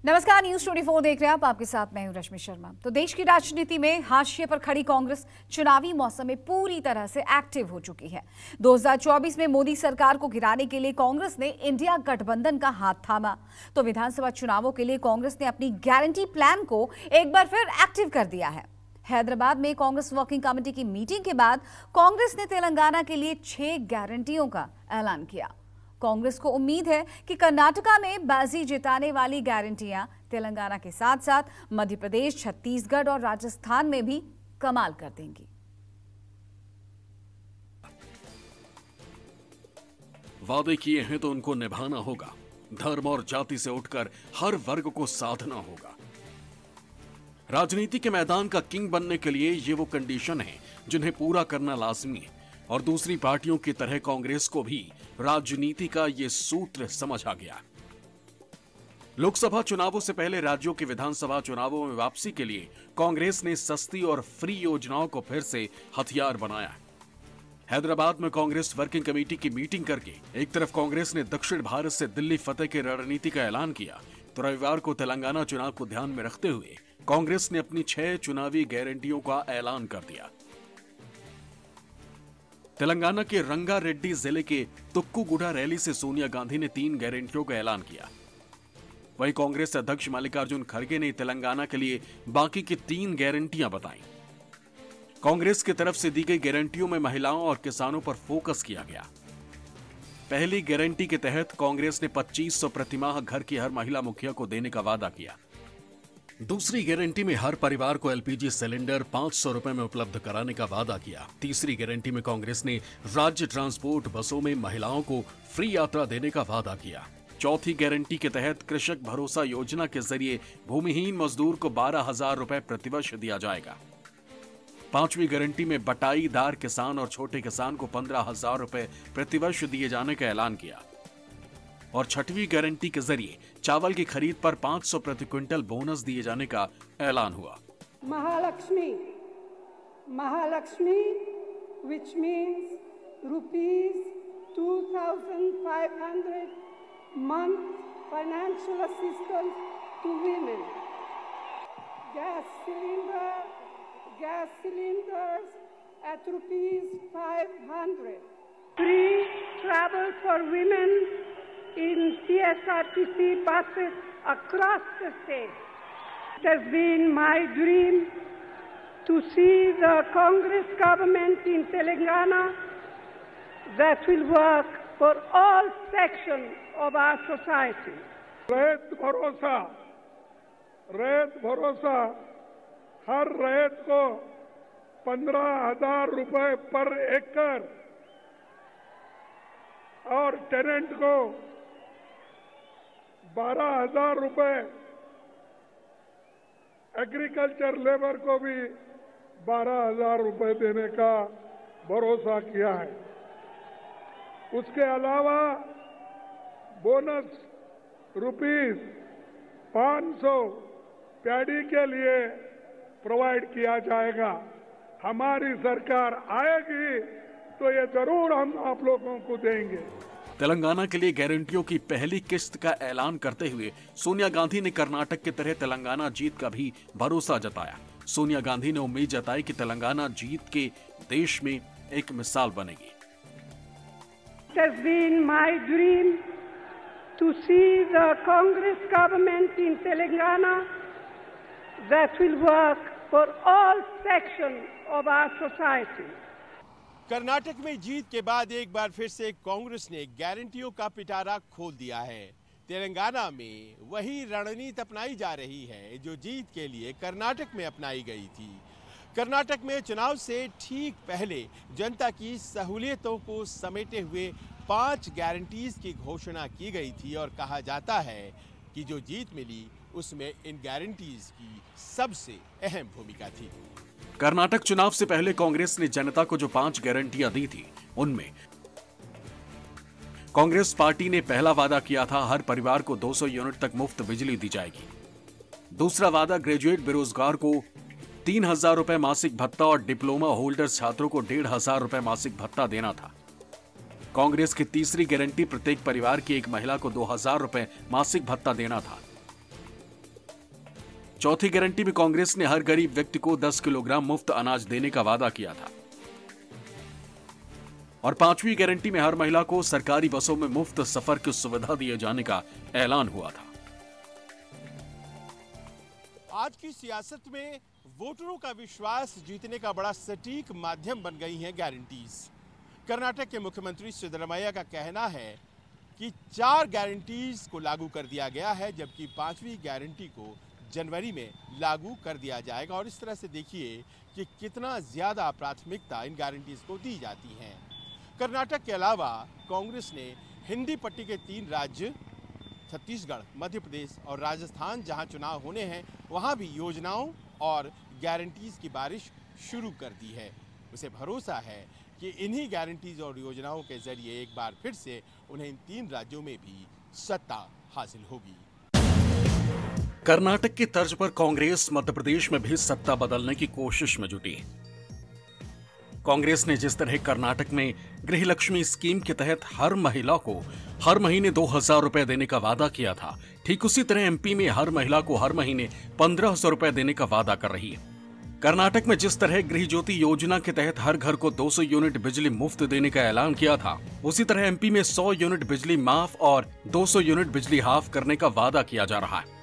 नमस्कार, न्यूज 24 देख रहे हैं आप। आपके साथ मैं हूं रश्मि शर्मा। तो देश की राजनीति में हाशिए पर खड़ी कांग्रेस चुनावी मौसम में पूरी तरह से एक्टिव हो चुकी है। 2024 में मोदी सरकार को गिराने के लिए कांग्रेस ने इंडिया गठबंधन का हाथ थामा, तो विधानसभा चुनावों के लिए कांग्रेस ने अपनी गारंटी प्लान को एक बार फिर एक्टिव कर दिया है। हैदराबाद में कांग्रेस वर्किंग कमेटी की मीटिंग के बाद कांग्रेस ने तेलंगाना के लिए 6 गारंटियों का ऐलान किया। कांग्रेस को उम्मीद है कि कर्नाटका में बाजी जिताने वाली गारंटियां तेलंगाना के साथ साथ मध्य प्रदेश, छत्तीसगढ़ और राजस्थान में भी कमाल कर देंगी। वादे किए हैं तो उनको निभाना होगा। धर्म और जाति से उठकर हर वर्ग को साधना होगा। राजनीति के मैदान का किंग बनने के लिए ये वो कंडीशन है जिन्हें पूरा करना लाजमी है, और दूसरी पार्टियों की तरह कांग्रेस को भी राजनीति का ये सूत्र समझ आ गया। लोकसभा चुनावों से पहले राज्यों के विधानसभा चुनावों में वापसी के लिए कांग्रेस ने सस्ती और फ्री योजनाओं को फिर से हथियार बनाया। हैदराबाद में कांग्रेस वर्किंग कमेटी की मीटिंग करके एक तरफ कांग्रेस ने दक्षिण भारत से दिल्ली फतेह की रणनीति का ऐलान किया, तो रविवार को तेलंगाना चुनाव को ध्यान में रखते हुए कांग्रेस ने अपनी 6 चुनावी गारंटियों का ऐलान कर दिया। तेलंगाना के रंगारेड्डी जिले के तुक्कुगुड़ा रैली से सोनिया गांधी ने 3 गारंटियों का ऐलान किया। वहीं कांग्रेस अध्यक्ष मल्लिकार्जुन खड़गे ने तेलंगाना के लिए बाकी की 3 गारंटियां बताई। कांग्रेस की तरफ से दी गई गारंटियों में महिलाओं और किसानों पर फोकस किया गया। पहली गारंटी के तहत कांग्रेस ने 2500 प्रतिमाह घर की हर महिला मुखिया को देने का वादा किया। दूसरी गारंटी में हर परिवार को एलपीजी सिलेंडर 500 रुपए में उपलब्ध कराने का वादा किया। तीसरी गारंटी में कांग्रेस ने राज्य ट्रांसपोर्ट बसों में महिलाओं को फ्री यात्रा देने का वादा किया। चौथी गारंटी के तहत कृषक भरोसा योजना के जरिए भूमिहीन मजदूर को 12,000 रुपए प्रतिवर्ष दिया जाएगा। पांचवी गारंटी में बटाईदार किसान और छोटे किसान को 15,000 रुपए प्रतिवर्ष दिए जाने का ऐलान किया। और छठवीं गारंटी के जरिए चावल की खरीद पर 500 प्रति क्विंटल बोनस दिए जाने का ऐलान हुआ। Mahalakshmi which means rupees 2,500 month financial assistance to women. Gas cylinders at rupees 500. Free travel for women in CSRTC buses across the state. It has been my dream to see the Congress government in Telangana that will work for all sections of our society. रैत भरोसा हर रैत को 15,000 रुपए पर एकड़ और tenant को 12,000 रुपए, agriculture labour को भी 12,000 रुपए देने का भरोसा किया है। उसके अलावा बोनस रुपीस 500 पैडी के लिए प्रोवाइड किया जाएगा। हमारी सरकार आएगी तो ये जरूर हम आप लोगों को देंगे। तेलंगाना के लिए गारंटियों की पहली किस्त का ऐलान करते हुए सोनिया गांधी ने कर्नाटक की तरह तेलंगाना जीत का भी भरोसा जताया। सोनिया गांधी ने उम्मीद जताई कि तेलंगाना जीत के देश में एक मिसाल बनेगी। It has been my dream to see the Congress government in Telangana that will work for all sections of our society. Karnataka में जीत के बाद एक बार फिर से कांग्रेस ने गारंटियों का पिटारा खोल दिया है। तेलंगाना में वही रणनीति अपनाई जा रही है जो जीत के लिए कर्नाटक में अपनाई गई थी। कर्नाटक में चुनाव से ठीक पहले जनता की सहूलियतों को समेटे हुए 5 गारंटीज की घोषणा की गई थी और कहा जाता है कि जो जीत मिली उसमें इन गारंटीज की सबसे अहम भूमिका थी। कर्नाटक चुनाव से पहले कांग्रेस ने जनता को जो 5 गारंटियां दी थी, उनमें कांग्रेस पार्टी ने पहला वादा किया था हर परिवार को 200 यूनिट तक मुफ्त बिजली दी जाएगी। दूसरा वादा ग्रेजुएट बेरोजगार को 3,000 रुपए मासिक भत्ता और डिप्लोमा होल्डर्स छात्रों को 1,500 रुपए मासिक भत्ता देना था। कांग्रेस की तीसरी गारंटी प्रत्येक परिवार की एक महिला को 2,000 रुपए मासिक भत्ता देना था। चौथी गारंटी में कांग्रेस ने हर गरीब व्यक्ति को 10 किलोग्राम मुफ्त अनाज देने का वादा किया था और पांचवी गारंटी में हर महिला को सरकारी बसों में मुफ्त सफर की सुविधा दिए जाने का ऐलान हुआ था। आज की सियासत में वोटरों का विश्वास जीतने का बड़ा सटीक माध्यम बन गई हैं गारंटीज। कर्नाटक के मुख्यमंत्री सिद्धरामैया का कहना है कि 4 गारंटीज को लागू कर दिया गया है, जबकि 5वीं गारंटी को जनवरी में लागू कर दिया जाएगा। और इस तरह से देखिए कि कितना ज्यादा प्राथमिकता इन गारंटीज को दी जाती है। कर्नाटक के अलावा कांग्रेस ने हिंदी पट्टी के 3 राज्य छत्तीसगढ़, मध्य प्रदेश और राजस्थान जहां चुनाव होने हैं, वहां भी योजनाओं और गारंटीज की बारिश शुरू कर दी है। उसे भरोसा है कि इन्हीं गारंटीज और योजनाओं के जरिए एक बार फिर से उन्हें इन 3 राज्यों में भी सत्ता हासिल होगी। कर्नाटक की तर्ज पर कांग्रेस मध्य प्रदेश में भी सत्ता बदलने की कोशिश में जुटी है। कांग्रेस ने जिस तरह कर्नाटक में गृह लक्ष्मी स्कीम के तहत हर महिला को हर महीने 2000 रुपए देने का वादा किया था, ठीक उसी तरह एमपी में हर महिला को हर महीने 1500 रुपए देने का वादा कर रही है। कर्नाटक में जिस तरह गृह ज्योति योजना के तहत हर घर को 200 यूनिट बिजली मुफ्त देने का ऐलान किया था, उसी तरह एमपी में 100 यूनिट बिजली माफ और 200 यूनिट बिजली हाफ करने का वादा किया जा रहा है।